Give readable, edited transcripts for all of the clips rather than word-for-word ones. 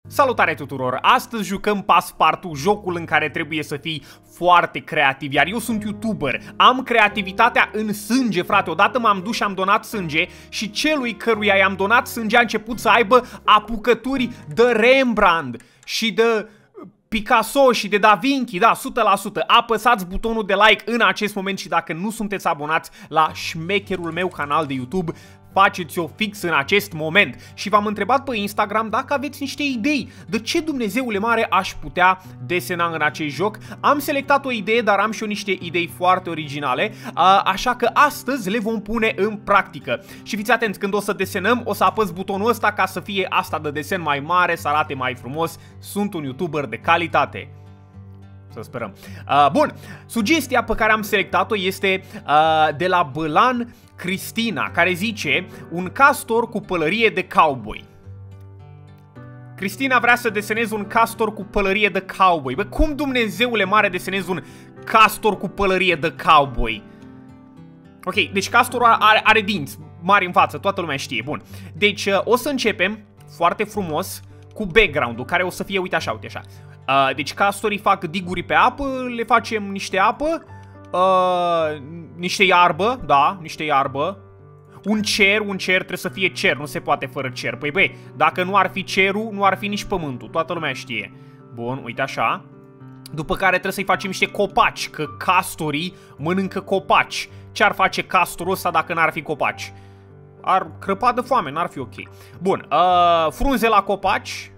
Salutare tuturor! Astăzi jucăm Passepartout, jocul în care trebuie să fii foarte creativ, iar eu sunt YouTuber. Am creativitatea în sânge, frate. Odată m-am dus și am donat sânge și celui căruia i-am donat sânge a început să aibă apucături de Rembrandt și de Picasso și de Da Vinci, da, 100%. Apăsați butonul de like în acest moment și dacă nu sunteți abonați la șmecherul meu canal de YouTube, faceți-o fix în acest moment. Și v-am întrebat pe Instagram dacă aveți niște idei de ce Dumnezeule mare aș putea desena în acest joc. Am selectat o idee, dar am și eu niște idei foarte originale, așa că astăzi le vom pune în practică. Și fiți atenți, când o să desenăm, o să apăs butonul ăsta ca să fie asta de desen mai mare, să arate mai frumos. Sunt un YouTuber de calitate. Să sperăm. Bun, sugestia pe care am selectat-o este de la Bălan Cristina, care zice un castor cu pălărie de cowboy. Cristina vrea să deseneze un castor cu pălărie de cowboy. Bă, cum Dumnezeule mare desenezi un castor cu pălărie de cowboy? Ok, deci castorul are dinți mari în față, toată lumea știe. Bun, deci o să începem foarte frumos cu background-ul, care o să fie, uite așa, uite așa. Deci castorii fac diguri pe apă, le facem niște apă, niște iarbă, da, niște iarbă. Un cer trebuie să fie cer, nu se poate fără cer. Păi băi, dacă nu ar fi cerul, nu ar fi nici pământul, toată lumea știe. Bun, uite așa. După care trebuie să-i facem niște copaci, că castorii mănâncă copaci. Ce ar face castorul ăsta dacă n-ar fi copaci? Ar crăpa de foame, n-ar fi ok. Bun, frunze la copaci.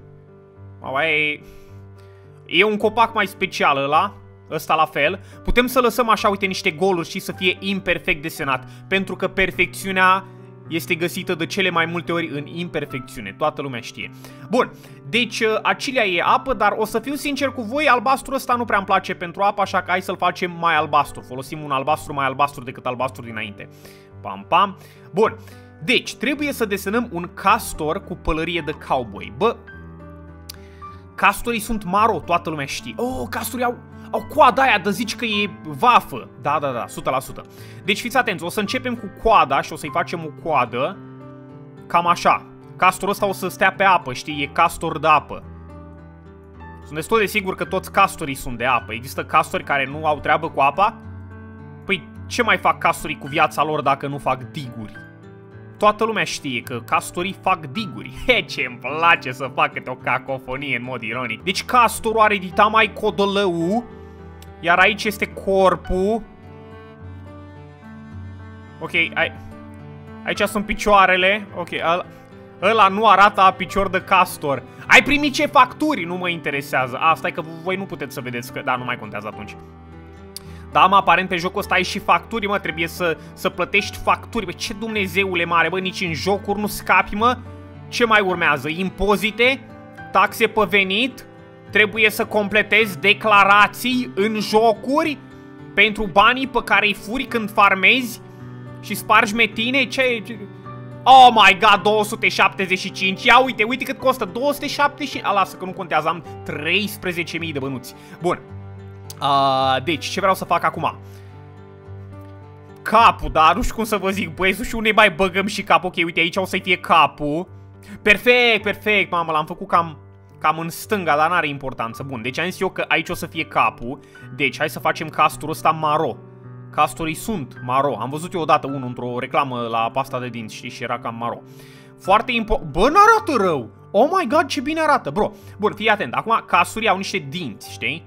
E un copac mai special ăla. Ăsta la fel. Putem să lăsăm așa, uite, niște goluri și să fie imperfect desenat. Pentru că perfecțiunea este găsită de cele mai multe ori în imperfecțiune. Toată lumea știe. Bun, deci acilea e apă, dar o să fiu sincer cu voi, albastru ăsta nu prea îmi place pentru apă, așa că hai să-l facem mai albastru. Folosim un albastru mai albastru decât albastru dinainte. Pam, pam. Bun, deci trebuie să desenăm un castor cu pălărie de cowboy. Bă, castorii sunt maro, toată lumea știe. Oh, castorii au coada aia de zici că e vafă. Da, 100%. Deci fiți atenți, o să începem cu coada și o să-i facem o coadă cam așa. Castorul ăsta o să stea pe apă, știi, e castor de apă. Sunt destul de sigur că toți castorii sunt de apă. Există castori care nu au treabă cu apa? Păi ce mai fac castorii cu viața lor dacă nu fac diguri? Toată lumea știe că castorii fac diguri. He, ce-mi place să fac câte o cacofonie în mod ironic. Deci castorul are dita mai codolău, iar aici este corpul. Ok, aici sunt picioarele. Ok, ăla nu arată a picior de castor. Ai primit ce facturi? Nu mă interesează. Stai că voi nu puteți să vedeți că... Da, nu mai contează atunci. Da, mă, aparent pe jocul ăsta ai și facturi, mă, trebuie să plătești facturi. Bă, ce Dumnezeule mare, bă, nici în jocuri nu scapi, mă. Ce mai urmează? Impozite? Taxe pe venit? Trebuie să completezi declarații în jocuri pentru banii pe care îi furi când farmezi și spargi metine? Ce? Oh my god, 275. Ia uite cât costă, 275. Lasă că nu contează, am 13.000 de bănuți. Bun. Deci, ce vreau să fac acum? Capul, dar nu știu cum să vă zic. Băi, și unde mai băgăm și capul? Ok, uite, aici o să fie capul. Perfect, mamă, l-am făcut cam în stânga, dar n-are importanță. Bun, deci am zis eu că aici o să fie capul. Deci, hai să facem castorul ăsta maro. Castorii sunt maro. Am văzut eu odată unul într-o reclamă la pasta de dinți, știi, și era cam maro. Foarte important. Bă, n-arată rău! Oh my god, ce bine arată, bro. Bun, fii atent. Acum, castorii au niște dinți, știi?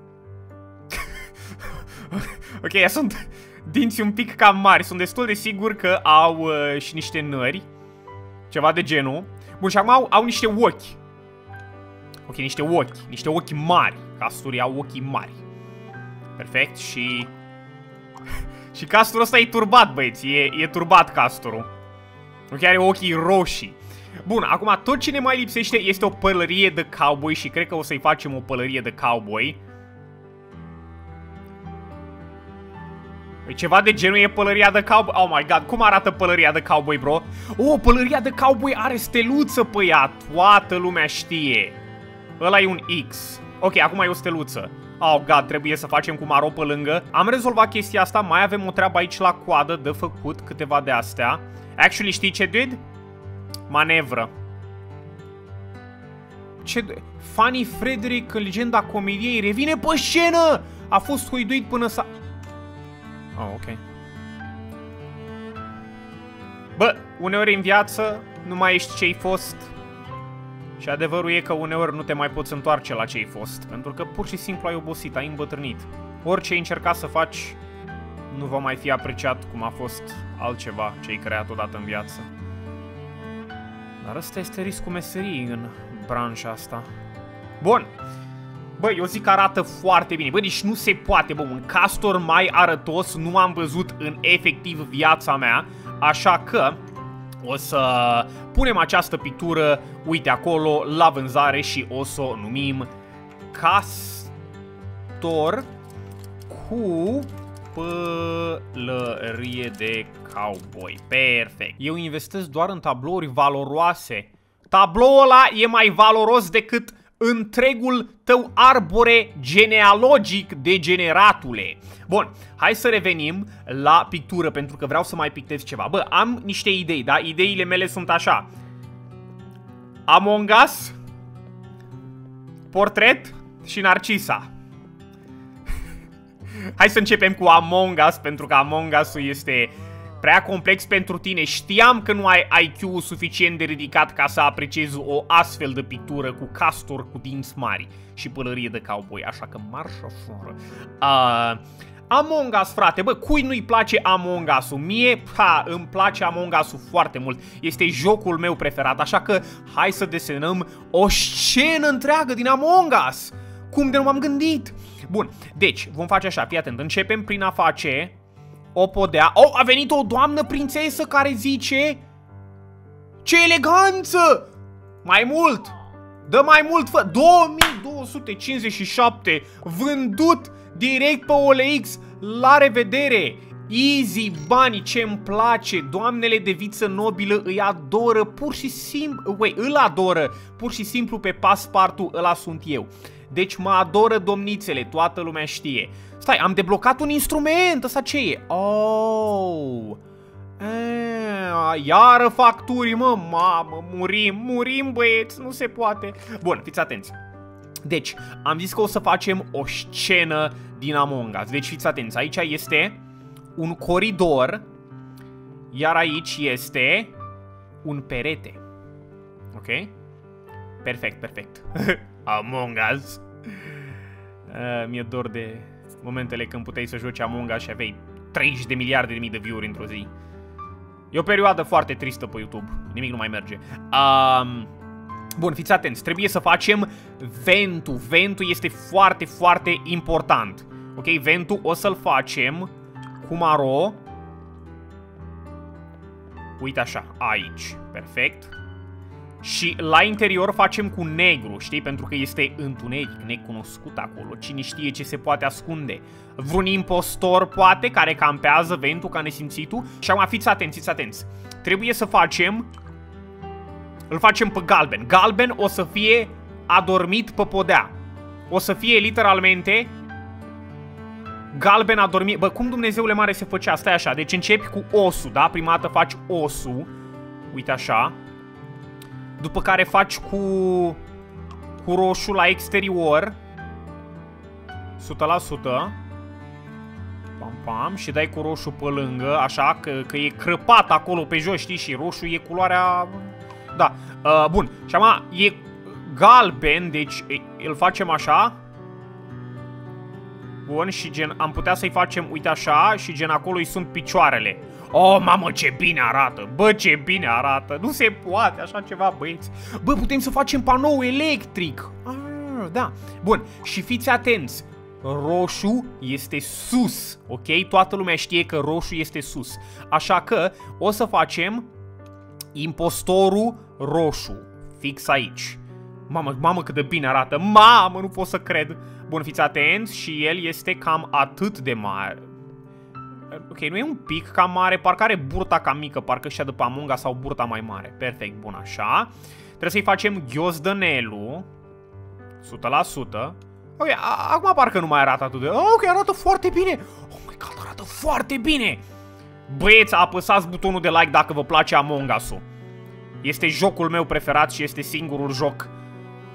Ok, sunt dinți un pic cam mari. Sunt destul de sigur că au și niște nări. Ceva de genul. Bun, și acum au niște ochi. Ok, niște ochi mari. Castorii au ochii mari. Perfect, și... și castorul ăsta e turbat, băieți. E turbat castorul. Ok, are ochii roșii. Bun, acum tot ce ne mai lipsește este o pălărie de cowboy și cred că o să-i facem o pălărie de cowboy. Ceva de genul e pălăria de cowboy. Oh my god, cum arată pălăria de cowboy, bro? Oh, pălăria de cowboy are steluță pe ea. Toată lumea știe. Ăla e un X. Ok, acum e o steluță. Oh god, trebuie să facem cu maro pe lângă. Am rezolvat chestia asta. Mai avem o treabă aici la coadă de făcut, câteva de astea. Actually, știi ce, dude? Manevră. Ce... Fanny Frederick, legenda comediei, revine pe scenă! A fost huiduit până s-a... Oh, ok. Bă, uneori în viață nu mai ești ce-ai fost. Și adevărul e că uneori nu te mai poți întoarce la ce-ai fost. Pentru că pur și simplu ai obosit, ai îmbătrânit. Orice ai încercat să faci nu va mai fi apreciat cum a fost altceva ce ai creat odată în viață. Dar ăsta este riscul meseriei în branșa asta. Bun. Bă, eu zic că arată foarte bine. Bă, deci nu se poate, bă, un castor mai arătos nu am văzut în efectiv viața mea. Așa că o să punem această pictură, uite acolo, la vânzare și o să o numim Castor cu pălărie de cowboy. Perfect. Eu investesc doar în tablouri valoroase. Tabloul ăla e mai valoros decât întregul tău arbore genealogic, degeneratule. Bun, hai să revenim la pictură, pentru că vreau să mai pictez ceva. Bă, am niște idei, da? Ideile mele sunt așa: Among Us, portret și Narcisa. Hai să începem cu Among Us, pentru că Among Us-ul este prea complex pentru tine. Știam că nu ai IQ-ul suficient de ridicat ca să apreciezi o astfel de pictură cu castor cu dinți mari și pălărie de cowboy, așa că marșă fără. Among Us, frate, bă, cui nu-i place Among Us-ul? Mie, îmi place Among Us-ul foarte mult. Este jocul meu preferat, așa că hai să desenăm o scenă întreagă din Among Us. Cum de nu m-am gândit? Bun, deci, vom face așa, fii atent, începem prin a face o podea. Oh, a venit o doamnă prințesă care zice: ce eleganță! Mai mult! Dă mai mult, fă! 2257 vândut direct pe OLX. La revedere! Easy bani, ce-mi place. Doamnele de viță nobilă îi adoră pur și simplu. Îl adoră pur și simplu pe Passepartout, ăla sunt eu. Deci mă adoră domnițele, toată lumea știe. Stai, am deblocat un instrument, ăsta ce e? Oh, iară facturi, mă, mamă, murim băieți, nu se poate. Bun, fiți atenți. Deci, am zis că o să facem o scenă din Among Us. Deci fiți atenți, aici este un coridor, iar aici este un perete. Ok? Perfect, perfect. Among Us. Mi-e dor de momentele când puteai să joci Among Us și aveai 30 de miliarde de mii de view-uri într-o zi. E o perioadă foarte tristă pe YouTube. Nimic nu mai merge. Bun, fiți atenți. Trebuie să facem ventul. Ventul este foarte, foarte important. Ok, ventul o să-l facem cu maro. Uite așa, aici. Perfect. Și la interior facem cu negru, știi? Pentru că este întuneric, necunoscut acolo. Cine știe ce se poate ascunde? Vreun impostor, poate, care campează ventul ca nesimțitul? Și acum fiți atenți, fiți atenți. Trebuie să facem... Îl facem pe galben. Galben o să fie adormit pe podea. O să fie literalmente... Galben adormit... Bă, cum Dumnezeule mare se făcea? Stai așa, deci începi cu osul, da? Prima dată faci osul. Uite așa. După care faci cu roșu la exterior 100%. Pam, pam. Și dai cu roșu pe lângă, așa, că e crăpat acolo pe jos, știi? Și roșu e culoarea... Da, bun. Și acum e galben, deci îl facem așa. Bun, și gen am putea să-i facem, uite așa, și gen acolo îi sunt picioarele. Oh, mamă, ce bine arată! Bă, ce bine arată! Nu se poate așa ceva, băieți! Bă, putem să facem panou electric! Da. Bun, și fiți atenți! Roșu este sus, ok? Toată lumea știe că roșu este sus. Așa că o să facem impostorul roșu. Fix aici. Mamă, mamă, cât de bine arată! Mamă, nu pot să cred! Bun, fiți atenți, și el este cam atât de mare. Ok, nu e un pic cam mare, parcă are burta cam mică, parcă și-a după Among Us sau burta mai mare. Perfect, bun, așa. Trebuie să-i facem ghiozdănelul 100%. Ok, acum parcă nu mai arată atât de... Ok, arată foarte bine. Oh my god, arată foarte bine. Băieți, apăsați butonul de like dacă vă place Among Us-ul. Este jocul meu preferat și este singurul joc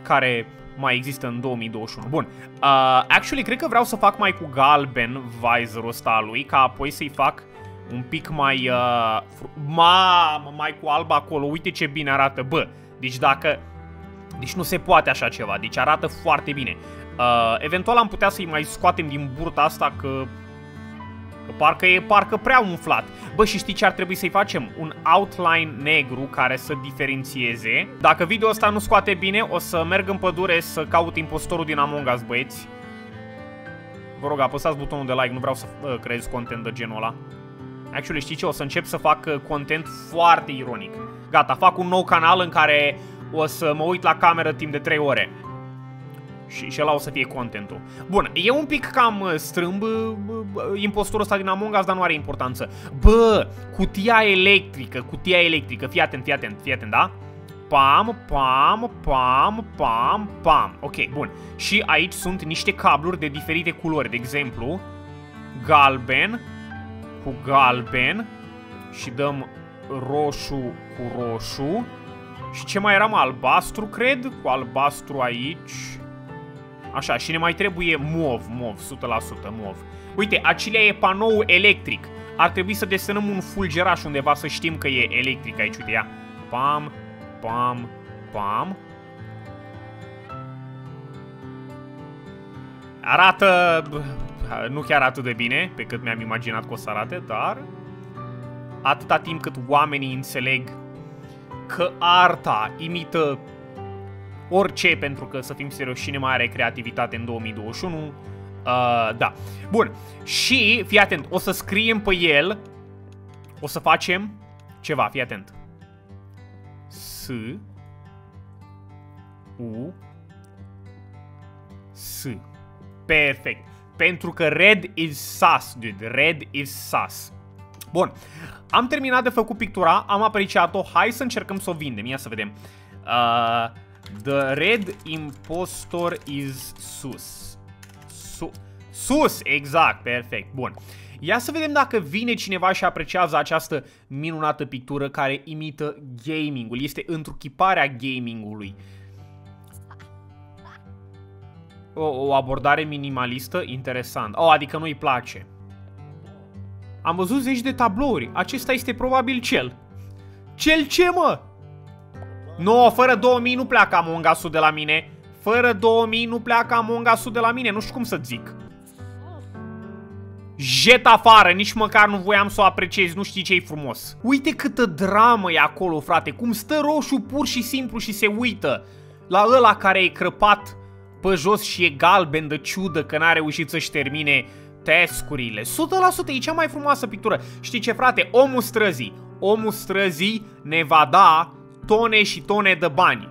care mai există în 2021. Bun, actually, cred că vreau să fac mai cu galben vizorul ăsta al lui, ca apoi să-i fac un pic mai, mai cu alb acolo. Uite ce bine arată, bă. Deci dacă... Deci nu se poate așa ceva, deci arată foarte bine. Eventual am putea să-i mai scoatem din burta asta că parcă e prea umflat. Bă, și știi ce ar trebui să-i facem? Un outline negru care să diferențieze. Dacă video ăsta nu scoate bine, o să merg în pădure să caut impostorul din Among Us, băieți. Vă rog, apăsați butonul de like, nu vreau să creez content de genul ăla. Actually, știi ce? O să încep să fac content foarte ironic. Gata, fac un nou canal în care o să mă uit la cameră timp de 3 ore. Și ăla o să fie contentul. Bun, e un pic cam strâmb impostorul ăsta din Among Us, dar nu are importanță. Bă, cutia electrică, fii atent, da? Pam, pam, pam, pam, pam. Ok, bun. Și aici sunt niște cabluri de diferite culori. De exemplu, galben cu galben și dăm roșu cu roșu. Și ce mai era, mă? Albastru, cred? Cu albastru aici. Așa, și ne mai trebuie mov, 100% mov. Uite, acelea e panou electric. Ar trebui să desenăm un fulgeraș undeva să știm că e electric aici, uite, ia. Pam, pam, pam. Arată... Nu chiar atât de bine, pe cât mi-am imaginat că o să arate, dar... Atâta timp cât oamenii înțeleg că arta imită orice, pentru că, să fim serioși, cine mai are creativitate în 2021. Da. Bun. Și, fii atent, o să scriem pe el. O să facem ceva, fii atent. S U S. Perfect. Pentru că red is sus, dude. Red is sus. Bun. Am terminat de făcut pictura, am apreciat-o. Hai să încercăm să o vindem. Ia să vedem. The red impostor is sus. Sus, exact, perfect, bun. Ia să vedem dacă vine cineva și apreciază această minunată pictură care imită gaming-ul. Este întruchiparea gaming-ului. O abordare minimalistă, interesant. Adică nu-i place. Am văzut zeci de tablouri. Acesta este probabil cel. Cel ce, mă? No, fără 2000 nu pleacă Among Us-ul de la mine. Fără 2000 nu pleacă Among Us-ul de la mine. Nu știu cum să zic. Jet afară, nici măcar nu voiam să o apreciez. Nu știi ce-i frumos. Uite câtă dramă e acolo, frate. Cum stă roșu pur și simplu și se uită la ăla care e crăpat pe jos și e galben de ciudă că n-a reușit să-și termine task-urile. 100% e cea mai frumoasă pictură. Știi ce, frate? Omul străzii ne va da tone și tone de bani.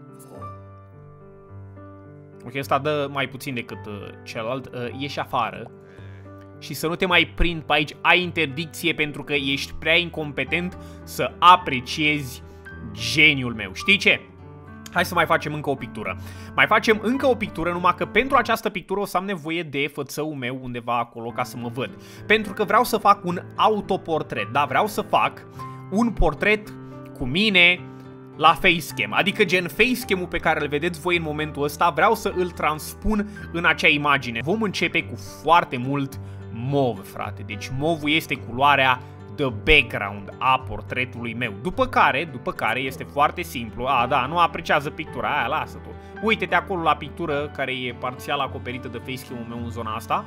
Ok, ăsta dă mai puțin decât celălalt. Ieși afară. Și să nu te mai prind pe aici. Ai interdicție pentru că ești prea incompetent să apreciezi geniul meu. Știi ce? Hai să mai facem încă o pictură. Mai facem încă o pictură, numai că pentru această pictură o să am nevoie de fățăul meu undeva acolo ca să mă văd. Pentru că vreau să fac un autoportret, da? Vreau să fac un portret cu mine la facecam. Adică gen facecam-ul pe care îl vedeți voi în momentul ăsta, vreau să îl transpun în acea imagine. Vom începe cu foarte mult mov, frate. Deci movul este culoarea de background a portretului meu. După care este foarte simplu. Da, nu apreciază pictura aia, lasă tu. Uite-te acolo la pictură care e parțial acoperită de facecam-ul meu în zona asta.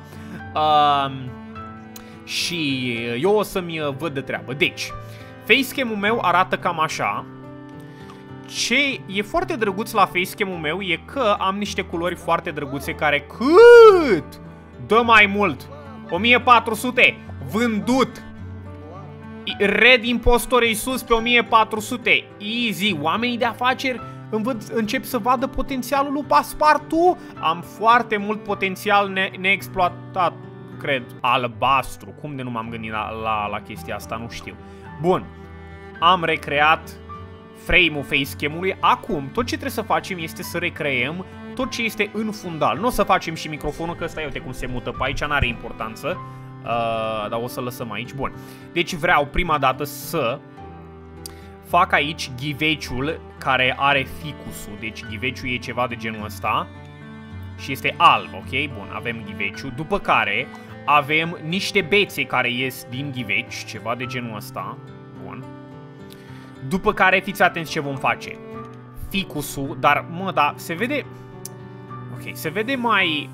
Și eu o să-mi văd de treabă. Deci, facecam-ul meu arată cam așa. Ce e foarte drăguț la facecam-ul meu e că am niște culori foarte drăguțe care cât dă mai mult. 1400 vândut. Red impostor e sus pe 1400. Easy. Oamenii de afaceri încep să vadă potențialul lui Passepartout. Am foarte mult potențial neexploatat, cred. Albastru. Cum de nu m-am gândit la chestia asta? Nu știu. Bun. Am recreat frame-ul facecam-ului. Acum, tot ce trebuie să facem este să recreăm tot ce este în fundal. Nu o să facem și microfonul, că ăsta, uite cum se mută pe aici, n-are importanță. Dar o să lăsăm aici. Bun. Deci vreau prima dată să fac aici ghiveciul care are ficusul. Deci ghiveciul e ceva de genul ăsta. Și este alb, ok? Bun, avem ghiveciul. După care avem niște bețe care ies din ghiveci, ceva de genul ăsta. Bun. După care, fiți atenți ce vom face. Ficusul, dar, mă, da, se vede... Ok, se vede mai...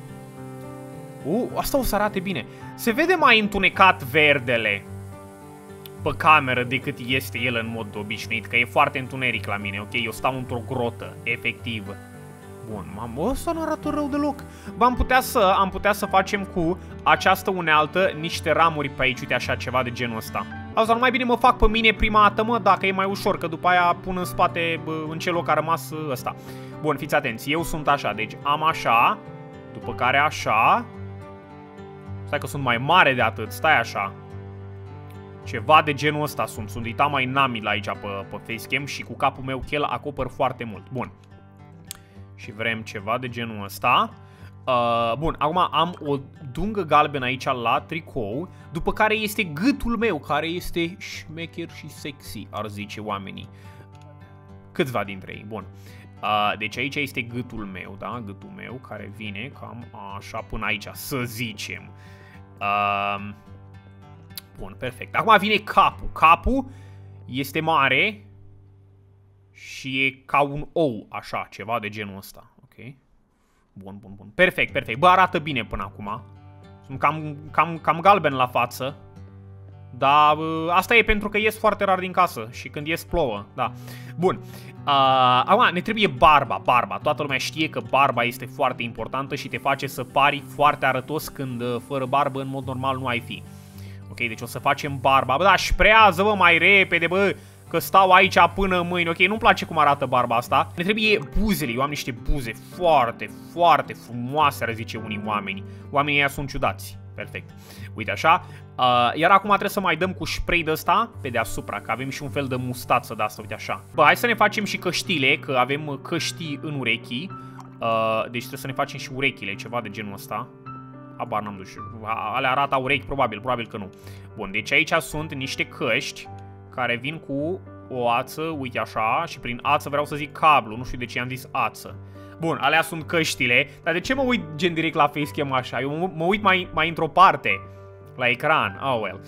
asta o să arate bine. Se vede mai întunecat verdele pe cameră decât este el în mod obișnuit, că e foarte întuneric la mine, ok? Eu stau într-o grotă, efectiv. Bun, mamă, ăsta nu arată rău deloc. Bă, am putea să facem cu această unealtă niște ramuri pe aici, uite așa, ceva de genul ăsta. Asta nu mai bine mă fac pe mine prima dată, mă, dacă e mai ușor, că după aia pun în spate, în ce loc a rămas ăsta. Bun, fiți atenți, eu sunt așa, deci am așa, după care așa. Stai că sunt mai mare de atât, stai așa. Ceva de genul ăsta sunt uita mai Nami la aici pe facecam și cu capul meu chel acopăr foarte mult. Bun. Și vrem ceva de genul ăsta. Bun, acum am o dungă galbenă aici la tricou, după care este gâtul meu, care este șmecher și sexy, ar zice oamenii. Câțiva dintre ei, bun. Deci aici este gâtul meu, da? Gâtul meu care vine cam așa până aici, să zicem. Bun, perfect. Acum vine capul. Capul este mare și e ca un ou, așa, ceva de genul ăsta. Ok. Bun, bun, bun. Perfect, perfect. Bă, arată bine până acum. Sunt cam galben la față. Dar asta e pentru că ies foarte rar din casă și când ies plouă, da. Bun. Acum ne trebuie barba, Toată lumea știe că barba este foarte importantă și te face să pari foarte arătos când fără barbă în mod normal nu ai fi. Ok, deci o să facem barba. Bă, da, șprează, bă, mai repede, bă, că stau aici până mâine. Ok, nu-mi place cum arată barba asta. Ne trebuie buzele. Eu am niște buze foarte, foarte frumoase, ar zice unii oameni. Oamenii ăia sunt ciudați. Perfect. Uite așa. Iar acum trebuie să mai dăm cu spray de ăsta pe deasupra, că avem și un fel de mustață de asta, uite așa. Bă, hai să ne facem și căștile, că avem căștii în urechi. Deci trebuie să ne facem și urechile, ceva de genul ăsta. Habar n-am dus. Alea arată urechi, probabil că nu. Bun, deci aici sunt niște căști care vin cu o ață, uite așa, și prin ață vreau să zic cablu, nu știu de ce am zis ață. Bun, alea sunt căștile, dar de ce mă uit gen direct la facecam așa? Eu mă uit mai într-o parte, la ecran, oh well.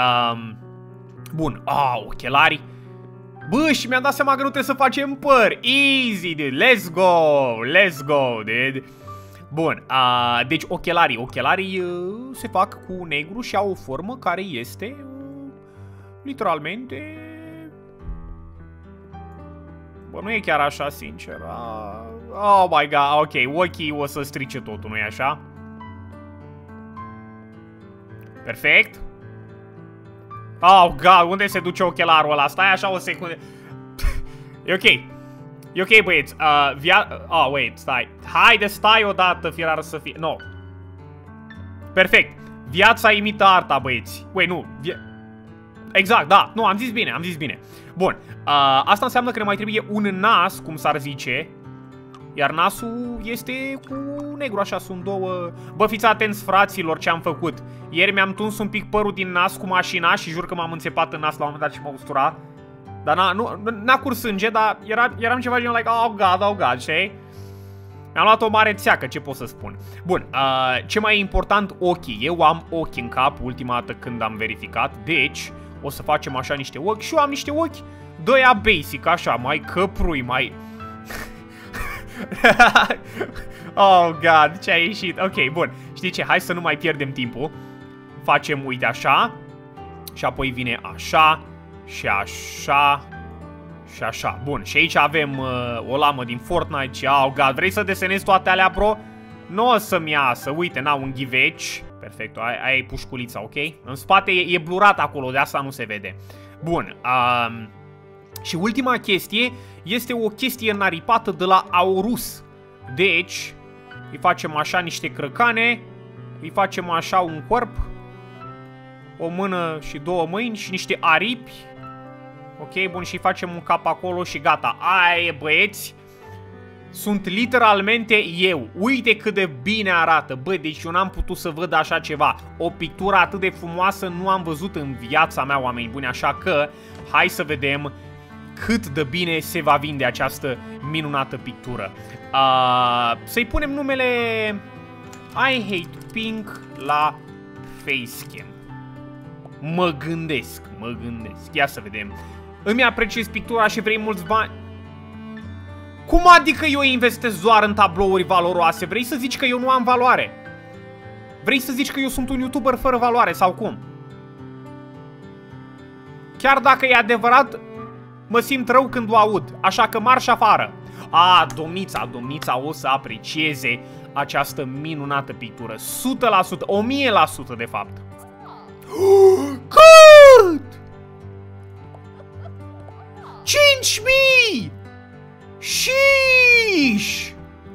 Bun, ochelari. Bă, și mi-am dat seama că nu trebuie să facem păr. Easy, dude, let's go, dude. Bun, deci ochelarii se fac cu negru și au o formă care este literalmente... Bă, nu e chiar așa, sincer. Oh my god, ok, ochii o să strice totul, nu-i așa? Perfect. Oh god, unde se duce ochelarul ăla? Stai așa o secundă. E ok. E ok, băieți. Wait, stai. Haide, stai odată, firar să fie. No. Perfect. Viața imită arta, băieți. Wait, nu. Exact, da. Nu, am zis bine. Bun. Asta înseamnă că ne mai trebuie un nas, cum s-ar zice. Iar nasul este cu negru, așa, sunt două... Bă, fiți atenți, fraților, ce am făcut. Ieri mi-am tuns un pic părul din nas cu mașina și jur că m-am înțepat în nas la un moment dat și m-a usturat. Dar n-a curs sânge, dar eram ceva gen like, oh god, știi? Mi-am luat o mare țeacă, ce pot să spun. Bun, ce mai e important, ochii. Eu am ochi în cap, ultima dată când am verificat. Deci, o să facem așa niște ochi. Și eu am niște ochi de-aia basic, așa, mai căprui, mai... Oh god, ce a ieșit. Ok, bun, știi ce, hai să nu mai pierdem timpul. Facem, uite, așa. Și apoi vine așa. Și așa. Și așa, bun, și aici avem o lamă din Fortnite și, oh god, vrei să desenezi toate alea, bro? Nu o să-mi iasă, uite, n-au un ghiveci. Perfect, aia e pușculița, ok? În spate e blurat acolo, de asta nu se vede. Bun, și ultima chestie este o chestie înaripată de la Aorus. Deci, îi facem așa niște crăcane, îi facem așa un corp, o mână și două mâini și niște aripi. Ok, bun, și facem un cap acolo și gata. Aia e, băieți. Sunt literalmente eu. Uite cât de bine arată. Bă, deci eu n-am putut să văd așa ceva. O pictură atât de frumoasă nu am văzut în viața mea, oameni buni. Așa că, hai să vedem cât de bine se va vinde această minunată pictură. Să-i punem numele I Hate Pink la Facecam. Mă gândesc. Ia să vedem. Îmi apreciez pictura și vrei mulți bani. Cum adică eu investesc doar în tablouri valoroase? Vrei să zici că eu nu am valoare? Vrei să zici că eu sunt un YouTuber fără valoare sau cum? Chiar dacă e adevărat, mă simt rău când o aud, așa că marș afară. Domnița o să aprecieze această minunată pictură. 100%, 1000% de fapt. Cât? 5.000! Sheesh!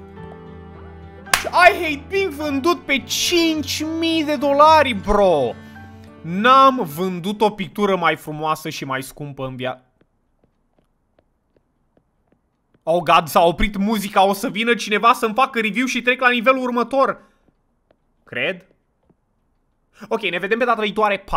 I Hate Pink vândut pe 5.000 de dolari, bro! N-am vândut o pictură mai frumoasă și mai scumpă în viață. Oh, God, s-a oprit muzica, o să vină cineva să-mi facă review și trec la nivelul următor. Cred. Ok, ne vedem pe data viitoare. Pa!